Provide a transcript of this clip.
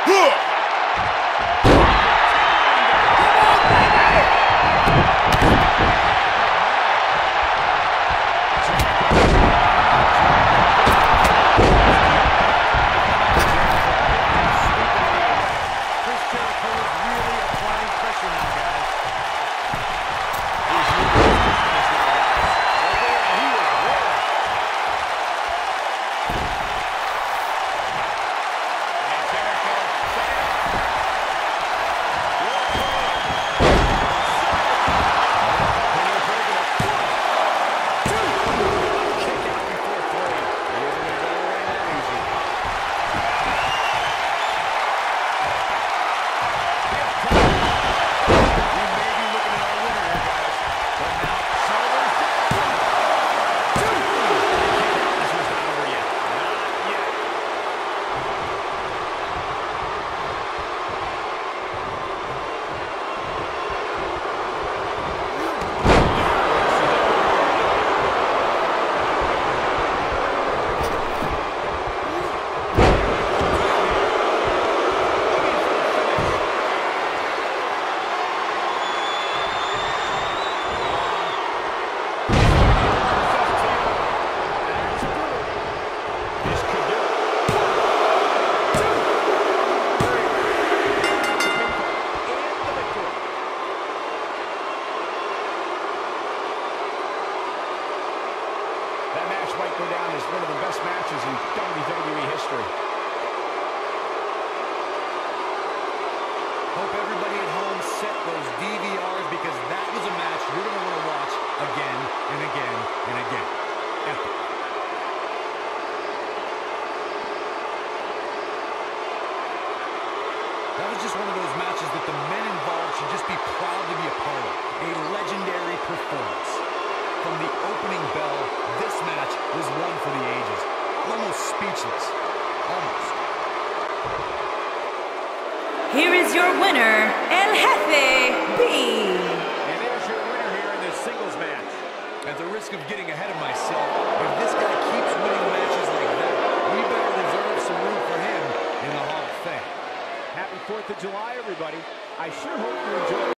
Might go down as one of the best matches in WWE history. Hope everybody at home set those DVRs because that was a match you're going to want to watch again and again and again. Epic. That was just one of those matches that the men involved should just be proud to be a part of. A legendary performance. From the opening bell, this match was one for the ages. I'm almost speechless. Almost. Here is your winner, El Jefe B. And there's your winner here in this singles match. At the risk of getting ahead of myself, if this guy keeps winning matches like that, we better reserve some room for him in the Hall of Fame. Happy 4th of July, everybody. I sure hope you enjoy